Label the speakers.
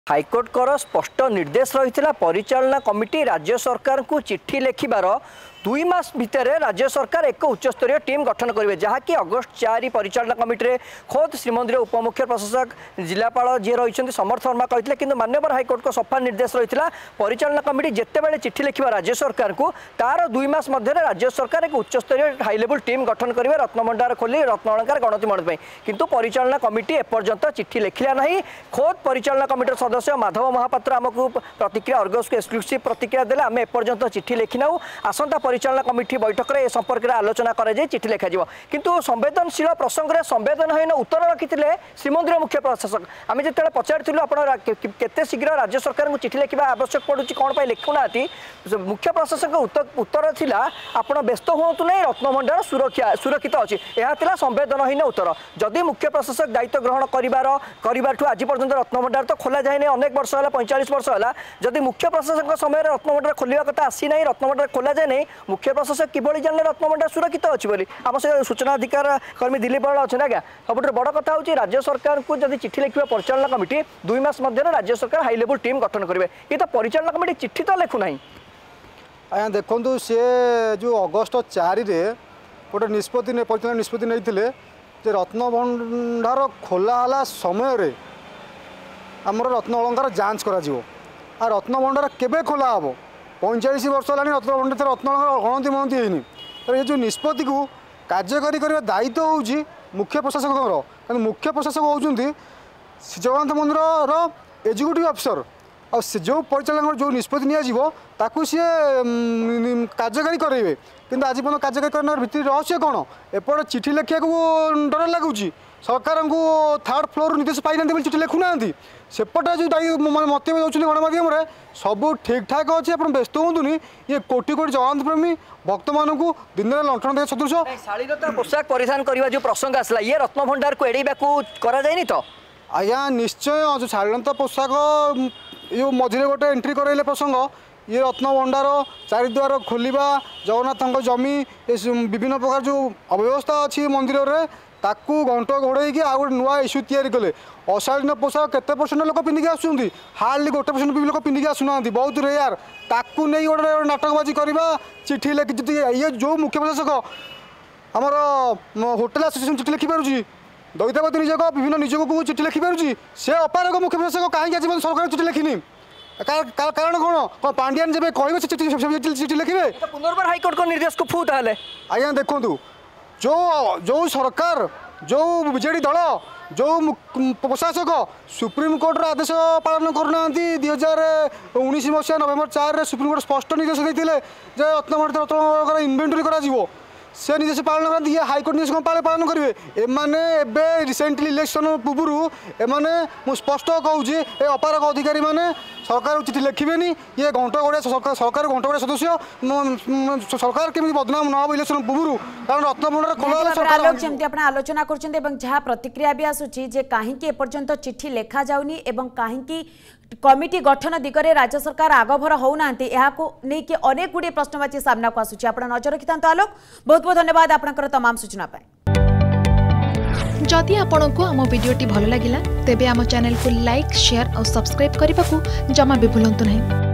Speaker 1: High court कर स्पष्ट निर्देश रही परिचालना कमिटी राज्य सरकार को चिट्ठी लिखिबार 2 मास भितर राज्य सरकार एक उच्चस्तरीय टीम गठन करेंगे जहाँकि अगस्ट 4 परिचालना कमिटी रे खोद श्रीमंदिर उपमुख्य प्रशासक जिलापाल जी रही समर्थ वर्मा कहते कि मान्यवर हाइकोर्ट को सफा निर्देश रही परिचालना कमिटी जितेबाला चिट्ठी लिखा राज्य सरकार को तार 2 मास मध्य राज्य सरकार एक उच्चस्तरीय हाई लेवल टीम गठन करेंगे रत्नभंडार खोली रत्न अलंकार गणति मंडप किंतु परिचालना कमिटी एपर्यंत चिट्ठी लिखला ना खोद परिचालना कमिटी सदस्य माधव महापात्र आमको प्रतिक्रिया अर्गस को एक्सक्लूसिव प्रतिक्रिया देले आम एपर्यंत चिट्ठी लिखिना आसंता परिचालना कमिटी बैठक में संपर्क में आलोचना कर चिट्ठी लिखा किंतु संवेदनशील प्रसंग में संवेदनहीन उत्तर रखी श्रीमंदिर मुख्य प्रशासक आम जो पचारूँ आप केते शीघ्र राज्य सरकार को चिट्ठी लिखा आवश्यक पड़ू कौन पर लिखुना मुख्य प्रशासक उत्तर थिला आप व्यस्त हूँ ना रत्नभंडार सुरक्षित अच्छी यह संवेदनहीन उत्तर जदि मुख्य प्रशासक दायित्व ग्रहण कर आज पर्यटन रत्नभंडार तो खोल जाए अनेक वर्ष है 45 वर्ष है जदि मुख्य प्रशासक समय रत्नभंडार खोलिया कथा आसी ना रत्नभंडार खोल जाए नहीं मुख्य प्रशासक किभली जाने रत्नभंडार सुरक्षित अच्छी बोली आम से सूचना अधिकार कर्मी दिलीप बराड़ अच्छे आज्ञा सब बड़ कथा हूँ राज्य सरकार को जब चिट्ठी लिखा परिचालना कमिटी 2 मास मध्य राज्य सरकार हाई लेवल टीम गठन करेंगे ये तो परिचालना कमिटी चिट्ठी तो लिखुना
Speaker 2: आज्ञा देखु सी जो अगस्ट 4 गोटे निष्पत्ति परिचालन निष्पत्ति नहीं रत्नभंडार खोला समय आमर रत्न अलंकार जांच करा रत्नभंडार केबे खोला हम 45 वर्ष है रत्नभंडार रत्न अलंकार गणति मनती है तो ये जो निष्पत्ति को कार्यकारी करने दायित्व हूँ मुख्य प्रशासक मुख्य प्रशासक होती जगन्नाथ मंदिर एग्जीक्यूटिव अफिसर और जो परिचालन जो निष्पत्ति निजी सी कार्यकारी करेंगे किंतु आज पर्यटन कार्यकारी करने भितर रहस्य कौन एपटे चिठी लिखा डर लगुच सरकार को 3rd फ्लोर निर्देश पाई ना चिठी लिखुना सेपटे जो मत दौरान गणमाध्यम सब ठीक ठाक अच्छे आप व्यस्त हूँ ये कोटि कोटि जगन्नाथ प्रेमी भक्त मान को दिन में लंठन देखा सदृश
Speaker 1: शालीनता पोशाक परिधान करने जो प्रसंग आसला ये रत्नभंडार को एड़ेबा कराए तो
Speaker 2: आज्ञा निश्चय जो शालीनता पोशाक ये मझे गोटे एंट्री कराइले प्रसंग ये रत्नभंडार चारिद्वार खोलिबा जगन्नाथ जमी विभिन्न प्रकार जो अव्यवस्था अच्छी मंदिर में ताकू घंट घोड़े आ गए नुआ इश्यू तैयारी कले अशालीन पोशाक केते परसेंट लोक पिंधिकी आसुँच हार्डली 1% भी लोक पिंधिकी आसुना बहुत रेयर ताकू नहीं गोटे नाटकबाजी करवा चिट्ठी लिखी ये जो मुख्य प्रशासक आमर होटेल एसोसिएशन चिट्ठी लिखिपार दैतावती निजोग विभिन्न निजोग को चिट्ठी लिखिपार से अपारक मुख्य प्रशासक कहीं आज सरकार चिट्ठी लिखिनी कारण कौन पांड्यान जब कहे चिट्ठी लिखे
Speaker 1: पुनर्बार हाइकोर्ट को निर्देश को फू ताले
Speaker 2: आज्ञा देखु जो जो सरकार जो बीजेडी दल जो प्रशासक सुप्रीम कोर्टर आदेश पालन करना 2019 मसीहा नवेम्बर 4 सुप्रीम कोर्ट स्पष्ट निर्देश देते रत्नभंडार इन्वेंटरी करा से निर्देश पालन करते ये हाइकोर्ट निर्देश कौन पालन करेंगे एमाने रिसेंटली इलेक्शन पूर्व एमाने मु स्पष्ट कहूँ अपारक अधिकारी मैंने सरकार चिट्ठी लिखे ये घंट गोड़े सरकार घंट गोड़े सदस्य सरकार केमी बदनाम न हो इलेक्शन पूर्व कारण रत्नभंडार खोला
Speaker 3: जमी आप आलोचना कर प्रतिक्रिया भी आसूची कहीं एपर्यंत चिट्ठी लिखा जाऊनी कहीं कमिटी गठन दिगरे राज्य सरकार आगभर होना नहीं अनेक गुड़े प्रश्नवाची सामना को आसूची आप नजर रखि आलोक बहुत बहुत धन्यवाद आपनकर तमाम सूचना
Speaker 4: जदि आपंक आम भिडी भल लगा तेब आम चैनल को लाइक शेयर और सब्सक्राइब करने को जमा भी भूलु नहीं।